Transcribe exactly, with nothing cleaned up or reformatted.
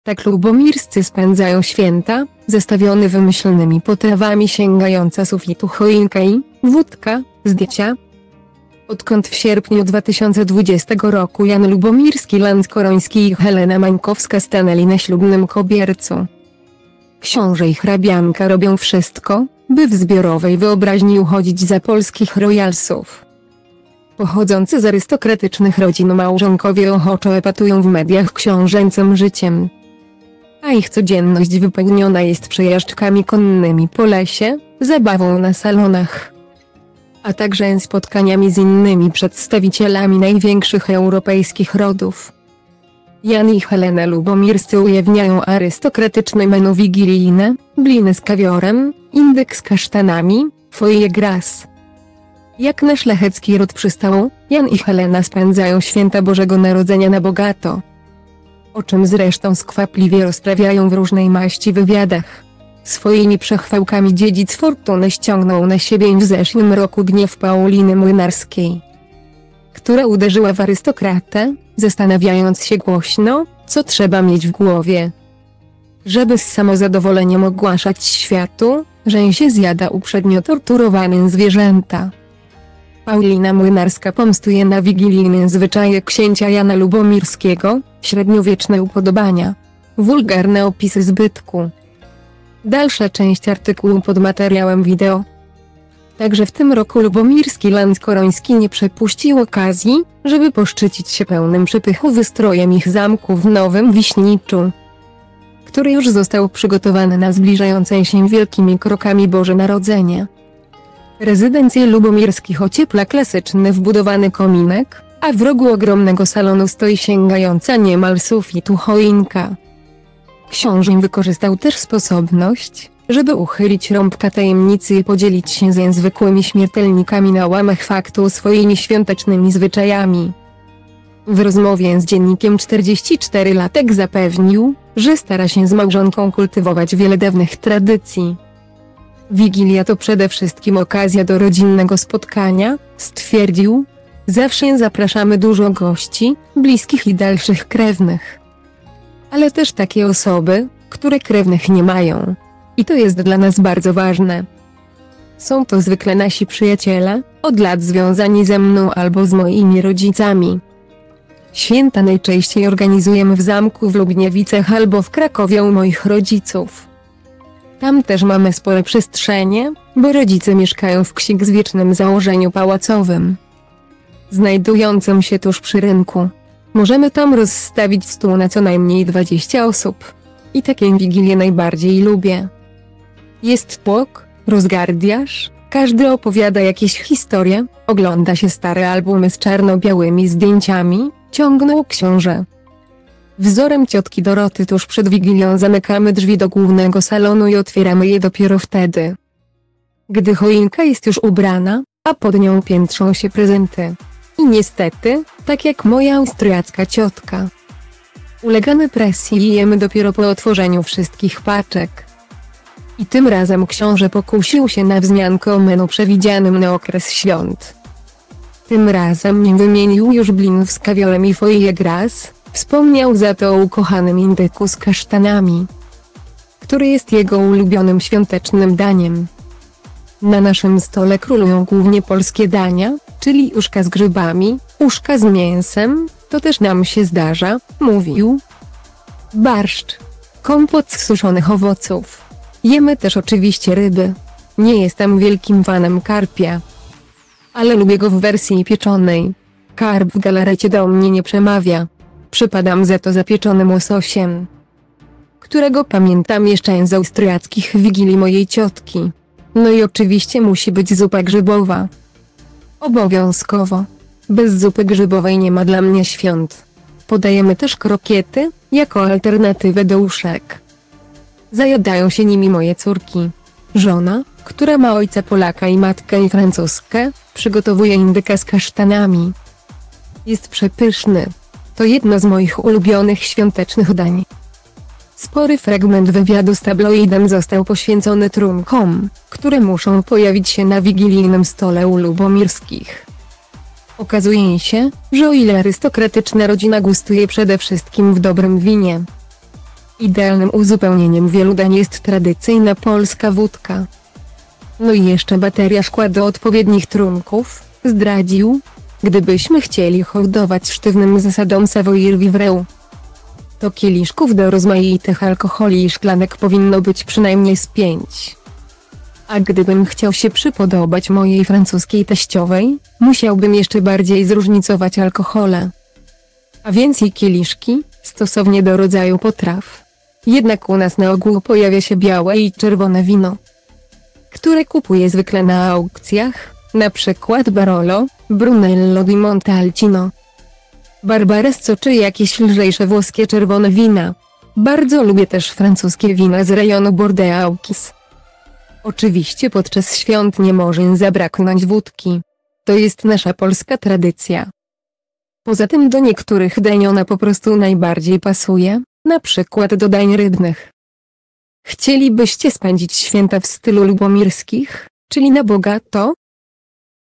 Tak lubomirscy spędzają święta, zestawione wymyślonymi potrawami sięgająca sufitu choinka i wódka, zdjęcia. Odkąd w sierpniu dwa tysiące dwudziestego roku Jan Lubomirski Lanskoroński i Helena Mańkowska stanęli na ślubnym kobiercu. Książę i hrabianka robią wszystko, by w zbiorowej wyobraźni uchodzić za polskich royalsów. Pochodzący z arystokratycznych rodzin małżonkowie ochoczo epatują w mediach książęcym życiem. A ich codzienność wypełniona jest przejażdżkami konnymi po lesie, zabawą na salonach, a także spotkaniami z innymi przedstawicielami największych europejskich rodów. Jan i Helena Lubomirscy ujawniają arystokratyczne menu wigilijne, bliny z kawiorem, indyk z kasztanami, foie gras. Jak na szlachecki ród przystało, Jan i Helena spędzają święta Bożego Narodzenia na bogato. O czym zresztą skwapliwie rozprawiają w różnej maści wywiadach. Swoimi przechwałkami dziedzic fortuny ściągnął na siebie w zeszłym roku gniew Pauliny Młynarskiej, która uderzyła w arystokratę, zastanawiając się głośno, co trzeba mieć w głowie, żeby z samozadowoleniem ogłaszać światu, że się zjada uprzednio torturowane zwierzęta. Paulina Młynarska pomstuje na wigilijne zwyczaje księcia Jana Lubomirskiego, średniowieczne upodobania, wulgarne opisy zbytku. Dalsza część artykułu pod materiałem wideo. Także w tym roku Lubomirski Lanskoroński nie przepuścił okazji, żeby poszczycić się pełnym przepychu wystrojem ich zamku w Nowym Wiśniczu, który już został przygotowany na zbliżające się wielkimi krokami Boże Narodzenie. Rezydencję Lubomirskich ociepla klasyczny wbudowany kominek, a w rogu ogromnego salonu stoi sięgająca niemal sufitu choinka. Książę wykorzystał też sposobność, żeby uchylić rąbka tajemnicy i podzielić się z niezwykłymi śmiertelnikami na łamach faktu swoimi świątecznymi zwyczajami. W rozmowie z dziennikiem czterdziestoczterolatek zapewnił, że stara się z małżonką kultywować wiele dawnych tradycji. Wigilia to przede wszystkim okazja do rodzinnego spotkania, stwierdził. Zawsze zapraszamy dużo gości, bliskich i dalszych krewnych. Ale też takie osoby, które krewnych nie mają. I to jest dla nas bardzo ważne. Są to zwykle nasi przyjaciele, od lat związani ze mną albo z moimi rodzicami. Święta najczęściej organizujemy w zamku w Lubniewicach albo w Krakowie u moich rodziców. Tam też mamy spore przestrzenie, bo rodzice mieszkają w wsi z wiecznym założeniu pałacowym, znajdującym się tuż przy rynku. Możemy tam rozstawić stół na co najmniej dwadzieścia osób. I takie wigilie najbardziej lubię. Jest tłok, rozgardiaż, każdy opowiada jakieś historie, ogląda się stare albumy z czarno-białymi zdjęciami, ciągnął książę. Wzorem ciotki Doroty tuż przed Wigilią zamykamy drzwi do głównego salonu i otwieramy je dopiero wtedy, gdy choinka jest już ubrana, a pod nią piętrzą się prezenty. I niestety, tak jak moja austriacka ciotka, ulegamy presji i jemy dopiero po otworzeniu wszystkich paczek. I tym razem książę pokusił się na wzmiankę o menu przewidzianym na okres świąt. Tym razem nie wymienił już blinów z kawiorem i foie gras, wspomniał za to o ukochanym indyku z kasztanami, który jest jego ulubionym świątecznym daniem. Na naszym stole królują głównie polskie dania, czyli uszka z grzybami, uszka z mięsem, to też nam się zdarza, mówił. Barszcz, kompot z suszonych owoców. Jemy też oczywiście ryby. Nie jestem wielkim fanem karpia, ale lubię go w wersji pieczonej. Karp w galarecie do mnie nie przemawia. Przypadam za to zapieczonym łososiem, którego pamiętam jeszcze z austriackich wigilii mojej ciotki. No i oczywiście musi być zupa grzybowa. Obowiązkowo. Bez zupy grzybowej nie ma dla mnie świąt. Podajemy też krokiety, jako alternatywę do uszek. Zajadają się nimi moje córki. Żona, która ma ojca Polaka i matkę Francuskę, przygotowuje indyka z kasztanami. Jest przepyszny. To jedno z moich ulubionych świątecznych dań. Spory fragment wywiadu z tabloidem został poświęcony trunkom, które muszą pojawić się na wigilijnym stole u Lubomirskich. Okazuje się, że o ile arystokratyczna rodzina gustuje przede wszystkim w dobrym winie Idealnym uzupełnieniem wielu dań jest tradycyjna polska wódka. No i jeszcze bateria szkła do odpowiednich trunków, zdradził. Gdybyśmy chcieli hołdować sztywnym zasadom savoir vivre, to kieliszków do rozmaitych alkoholi i szklanek powinno być przynajmniej z pięć. A gdybym chciał się przypodobać mojej francuskiej teściowej, musiałbym jeszcze bardziej zróżnicować alkohole. A więc i kieliszki, stosownie do rodzaju potraw. Jednak u nas na ogół pojawia się białe i czerwone wino, które kupuję zwykle na aukcjach, na przykład Barolo, Brunello di Montalcino, Barbaresco czy jakieś lżejsze włoskie czerwone wina. Bardzo lubię też francuskie wina z rejonu Bordeaux. Oczywiście podczas świąt nie może zabraknąć wódki. To jest nasza polska tradycja. Poza tym do niektórych dań ona po prostu najbardziej pasuje, na przykład do dań rybnych. Chcielibyście spędzić święta w stylu lubomirskich, czyli na bogato?